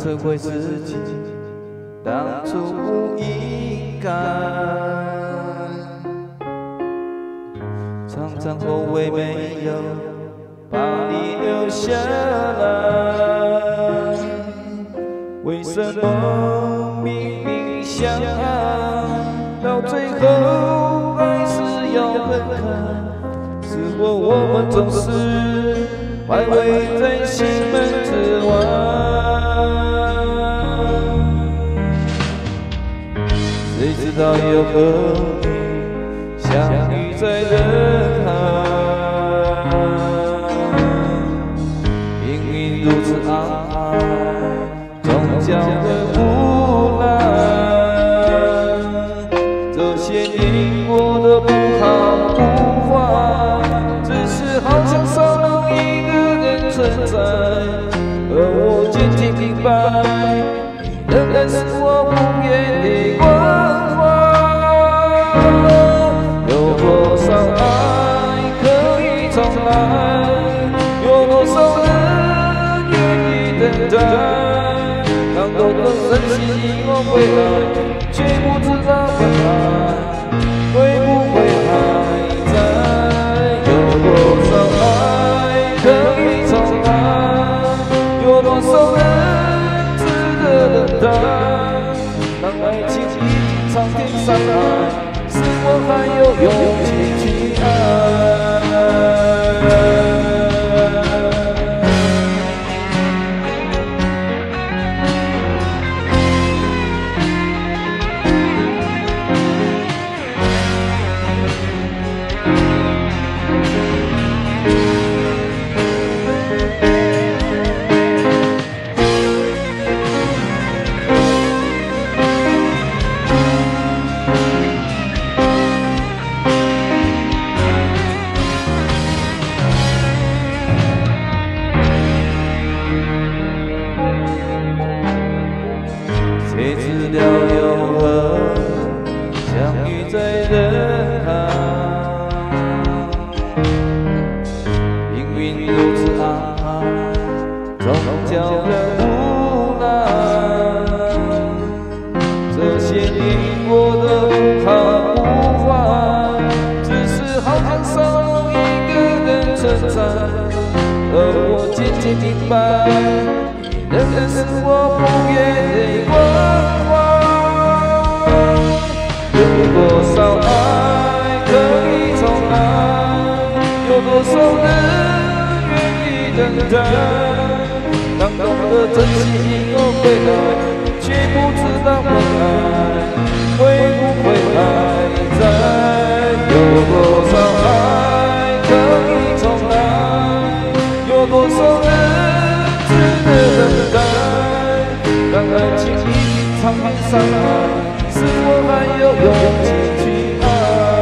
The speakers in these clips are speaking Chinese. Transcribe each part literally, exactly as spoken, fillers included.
忏悔自己当初不应该，常常后悔没有把你留下来。为什么明明相爱，到最后还是要分开？是否我们总是徘徊在心门之外？谁知道又和你相遇在人海，命运如此安排，终将的无奈。这些年过得不好不坏，只是好像少了一个人存在，而我渐渐明白，你仍然是我不变的关怀。有多少爱可以重来？有多少人愿意等待？当多个真心以后回来，却不知道本来会不会还在？有多少爱可以重来？有多少人值得等待？当爱情已经苍天桑海，是我还有勇气去爱。谁知道又和相遇在人海，命运如此安排，终叫人无奈。这些年过得不好不坏，只是好像少了一个人存在，而我渐渐明白，仍然是我不变的关怀。有多少爱可以重来？有多少人愿意等待？当懂得珍惜以后回来，却不知道本来会不会还在？有多少爱可以重来？有多少人等待？当爱情已经苍天桑海，是我还有勇气去爱。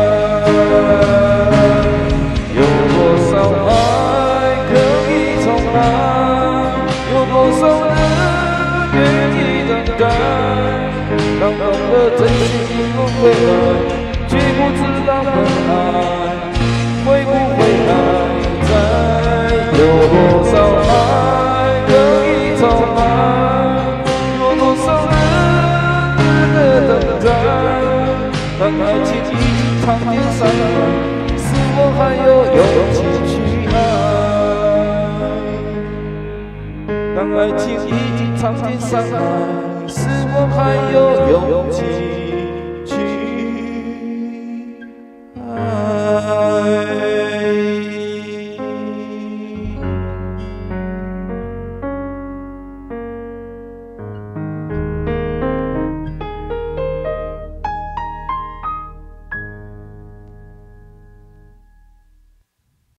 有多少爱可以重来？有多少人愿意等待？当懂得珍惜以后回来，却不知道本来会不会还在？有多少爱可以重来？有多少人值得等待？当爱情已经苍天桑海，是我还有勇气去爱。当爱情已经苍天桑海，是我还有勇气。